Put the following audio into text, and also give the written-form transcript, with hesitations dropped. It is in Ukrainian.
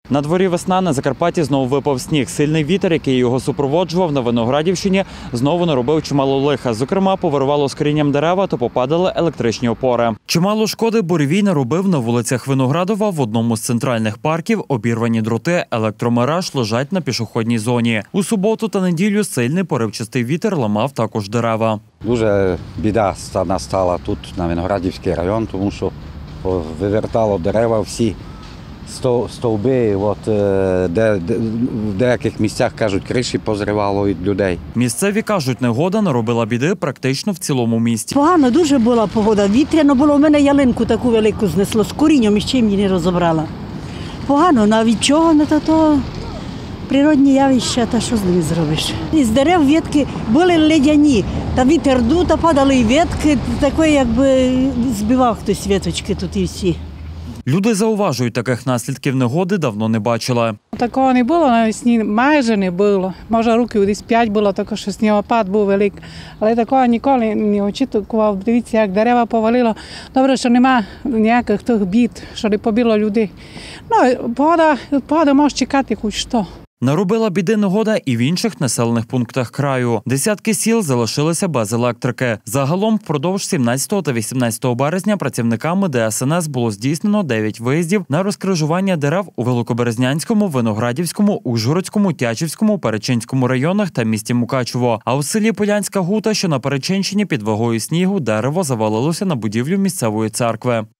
На дворі весна, на Закарпатті знову випав сніг. Сильний вітер, який його супроводжував на Виноградівщині, знову наробив чимало лиха. Зокрема, повирвало з корінням дерева та попадали електричні опори. Чимало шкоди буревій наробив на вулицях Виноградова. В одному з центральних парків обірвані дроти електромереж лежать на пішохідній зоні. У суботу та неділю сильний поривчастий вітер ламав також дерева. Дуже біда настала тут, на Виноградівський район, тому що вивертало дерева всі. Стовби, в деяких місцях, кажуть, криші позривало від людей. Місцеві кажуть, негода наробила біди практично в цілому місті. Погано дуже була погода, вітряно було. У мене ялинку таку велику знесло, з корінням і з чим її не розібрала. Погано, навіть чого, то природні явища, та що з ними зробиш. Із дерев ветки були ледяні, та вітер дув, та падали і ветки, такої, якби збивав хтось веточки тут і всі. Люди зауважують, таких наслідків негоди давно не бачили. Такого не було навесні, майже не було. Може, років десь 5 було, також що снігопад був великий. Але такого ніколи не очікував. Дивіться, як дерева повалило. Добре, що нема ніяких тих бід, що не побило людей. Ну, погода може чекати хоч що. Наробила біди негода і в інших населених пунктах краю. Десятки сіл залишилися без електрики. Загалом впродовж 17 та 18 березня працівниками ДСНС було здійснено 9 виїздів на розкрижування дерев у Великоберезнянському, Виноградівському, Ужгородському, Тячівському, Перечинському районах та місті Мукачево. А у селі Полянська Гута, що на Перечинщині, під вагою снігу дерево завалилося на будівлю місцевої церкви.